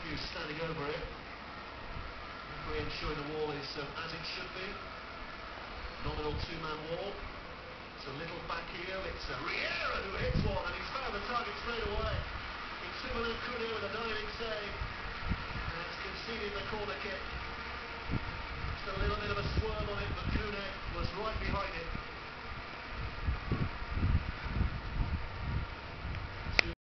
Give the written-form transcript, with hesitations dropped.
Matthews standing over it. Referee ensuring the wall is as it should be. Nominal two-man wall. It's a little back heel. It's Riera who hits one, and he's found the target straight away.